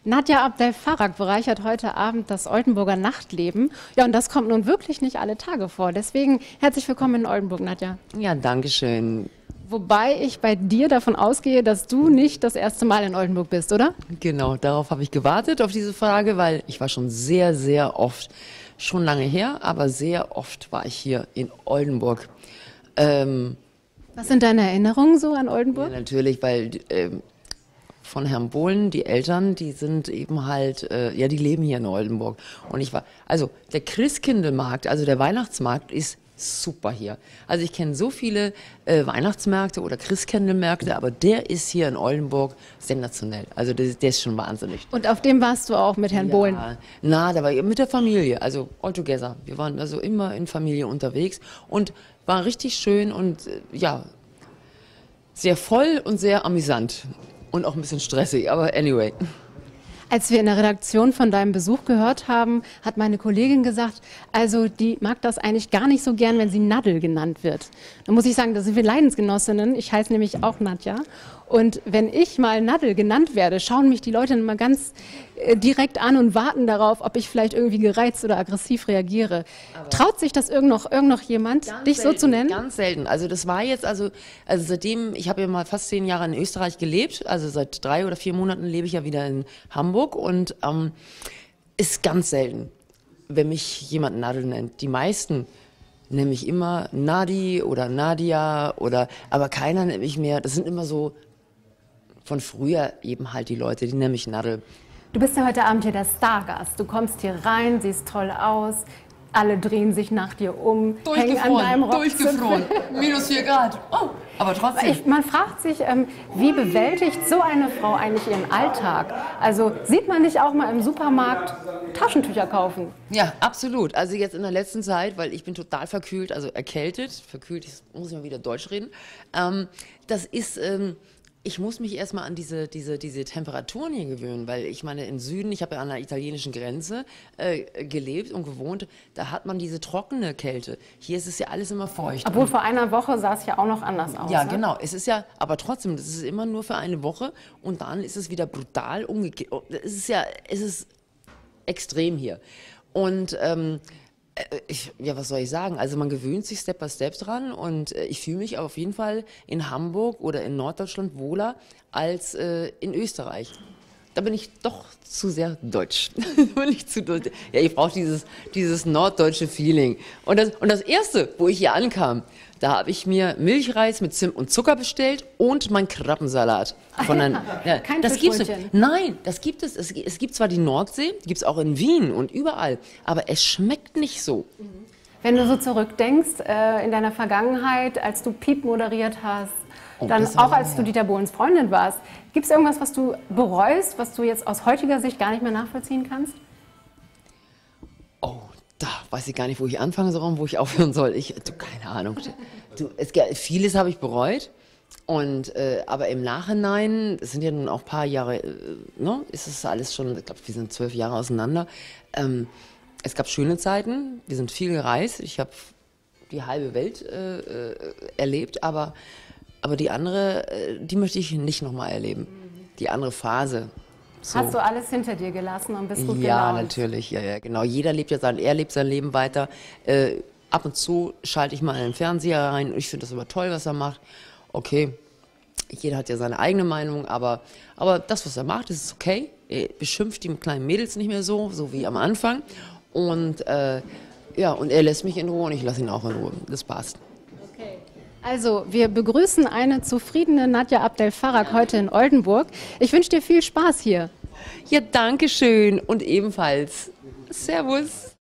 Nadja Abdel Farag bereichert heute Abend das Oldenburger Nachtleben. Ja, und das kommt nun wirklich nicht alle Tage vor. Deswegen herzlich willkommen in Oldenburg, Nadja. Ja, danke schön. Wobei ich bei dir davon ausgehe, dass du nicht das erste Mal in Oldenburg bist, oder? Genau, darauf habe ich gewartet, auf diese Frage, weil ich war schon sehr, sehr oft, schon lange her, aber sehr oft war ich hier in Oldenburg. Was sind deine Erinnerungen so an Oldenburg? Ja, natürlich, weil von Herrn Bohlen, die Eltern, die sind eben halt, ja, die leben hier in Oldenburg. Und ich war, also der Christkindlmarkt, also der Weihnachtsmarkt ist super hier. Also ich kenne so viele Weihnachtsmärkte oder Christkindlmärkte, aber der ist hier in Oldenburg sensationell. Also der ist schon wahnsinnig. Und auf dem warst du auch mit Herrn Bohlen? Na, da war ich mit der Familie, also all together. Wir waren also immer in Familie unterwegs und war richtig schön und ja, sehr voll und sehr amüsant. Und auch ein bisschen stressig, aber anyway. Als wir in der Redaktion von deinem Besuch gehört haben, hat meine Kollegin gesagt, also die mag das eigentlich gar nicht so gern, wenn sie Nadel genannt wird. Da muss ich sagen, da sind wir Leidensgenossinnen. Ich heiße nämlich auch Nadja. Und wenn ich mal Nadel genannt werde, schauen mich die Leute immer ganz direkt an und warten darauf, ob ich vielleicht irgendwie gereizt oder aggressiv reagiere. Aber traut sich das irgend noch jemand, dich selten, so zu nennen? Ganz selten. Also das war jetzt, also seitdem, ich habe ja mal fast 10 Jahre in Österreich gelebt, also seit 3 oder 4 Monaten lebe ich ja wieder in Hamburg und ist ganz selten, wenn mich jemand Nadel nennt. Die meisten nennen mich immer Nadi oder Nadia oder, aber keiner nennt mich mehr, das sind immer so von früher eben halt die Leute, die nennen mich Nadel. Du bist ja heute Abend hier der Stargast. Du kommst hier rein, siehst toll aus, alle drehen sich nach dir um, hängen an deinem Rockzipfel. Durchgefroren, minus 4 Grad. Oh, aber trotzdem. Man fragt sich, wie bewältigt so eine Frau eigentlich ihren Alltag? Also sieht man nicht auch mal im Supermarkt Taschentücher kaufen? Ja, absolut. Also jetzt in der letzten Zeit, weil ich bin total verkühlt, also erkältet, verkühlt, ich muss mal wieder Deutsch reden. Das ist... Ich muss mich erstmal an diese Temperaturen hier gewöhnen, weil ich meine, im Süden, ich habe ja an der italienischen Grenze gelebt und gewohnt, da hat man diese trockene Kälte. Hier ist es ja alles immer feucht. Obwohl vor einer Woche sah es ja auch noch anders aus. Ja, ne? genau. Es ist ja, aber trotzdem, das ist immer nur für eine Woche und dann ist es wieder brutal umgekehrt. Es ist extrem hier. Und ja, was soll ich sagen? Also man gewöhnt sich Step by Step dran und ich fühle mich auf jeden Fall in Hamburg oder in Norddeutschland wohler als in Österreich. Da bin ich doch zu sehr deutsch. Bin ich zu deutsch. Ja, ich brauche dieses norddeutsche Feeling. Und das Erste, wo ich hier ankam, da habe ich mir Milchreis mit Zimt und Zucker bestellt und mein Krabbensalat. Ja, kein das gibt's Fischbrötchen. nicht. Nein, das gibt es. Es gibt zwar die Nordsee, die gibt es auch in Wien und überall, aber es schmeckt nicht so. Wenn du so zurückdenkst in deiner Vergangenheit, als du Piep moderiert hast, dann auch als du Dieter Bohlens Freundin warst, gibt es irgendwas, was du bereust, was du jetzt aus heutiger Sicht gar nicht mehr nachvollziehen kannst? Oh, da weiß ich gar nicht, wo ich anfangen soll und wo ich aufhören soll. Keine Ahnung. Vieles habe ich bereut. Und, aber im Nachhinein, es sind ja nun auch ein paar Jahre, ne, ist es alles schon, ich glaube, wir sind 12 Jahre auseinander. Es gab schöne Zeiten, wir sind viel gereist, ich habe die halbe Welt erlebt, aber die andere, die möchte ich nicht nochmal erleben. Die andere Phase. So. Hast du alles hinter dir gelassen und bist gut gelaunt? Ja, natürlich, ja, genau. Jeder lebt ja er lebt sein Leben weiter. Ab und zu schalte ich mal in den Fernseher rein und ich finde das aber toll, was er macht. Okay, jeder hat ja seine eigene Meinung, aber das, was er macht, ist okay. Er beschimpft die kleinen Mädels nicht mehr so wie am Anfang. Und ja, und er lässt mich in Ruhe und ich lasse ihn auch in Ruhe. Das passt. Okay. Also, wir begrüßen eine zufriedene Nadja Abdel Farag heute in Oldenburg. Ich wünsche dir viel Spaß hier. Ja, danke schön und ebenfalls. Servus.